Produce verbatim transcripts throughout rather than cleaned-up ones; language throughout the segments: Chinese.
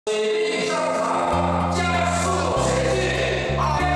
水利上场，加速前进。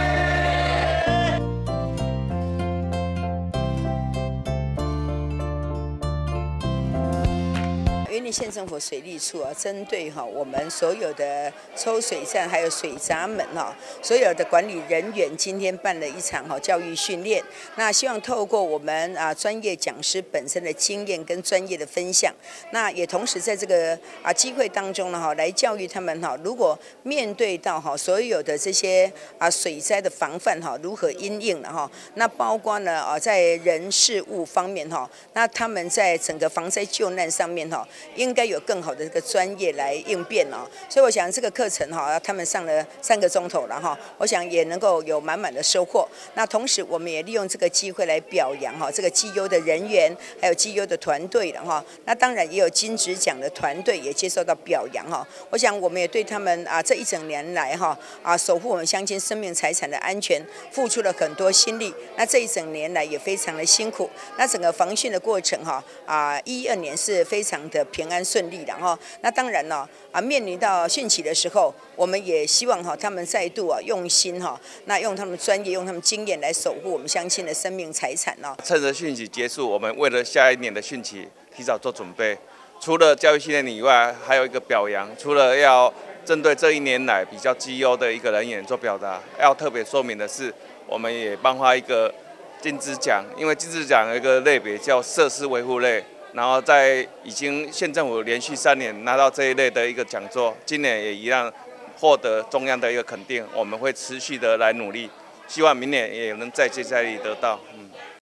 云林县政府水利处啊，针对哈我们所有的抽水站还有水闸门哈，所有的管理人员今天办了一场哈教育训练。那希望透过我们啊专业讲师本身的经验跟专业的分享，那也同时在这个啊机会当中呢哈，来教育他们哈，如果面对到哈所有的这些啊水灾的防范哈，如何因应了哈？那包括呢啊在人事物方面哈，那他们在整个防灾救难上面哈。应该有更好的这个专业来应变哦，所以我想这个课程哈，他们上了三个钟头了哈，我想也能够有满满的收获。那同时我们也利用这个机会来表扬哈这个绩优的人员，还有绩优的团队了哈。那当然也有金质奖的团队也接受到表扬哈。我想我们也对他们啊这一整年来哈啊守护我们乡亲生命财产的安全，付出了很多心力。那这一整年来也非常的辛苦。那整个防汛的过程哈啊一二年是非常的平安顺利的哈，那当然呢啊，面临到汛期的时候，我们也希望哈他们再度啊用心哈，那用他们专业、用他们经验来守护我们乡亲的生命财产哦。 趁着汛期结束，我们为了下一年的汛期提早做准备。除了教育训练以外，还有一个表扬，除了要针对这一年来比较绩优的一个人员做表达，要特别说明的是，我们也颁发一个金质奖，因为金质奖有一个类别叫设施维护类。然后在已经县政府连续三年拿到这一类的一个讲座，今年也一样获得中央的一个肯定，我们会持续的来努力，希望明年也能再接再厉得到。嗯。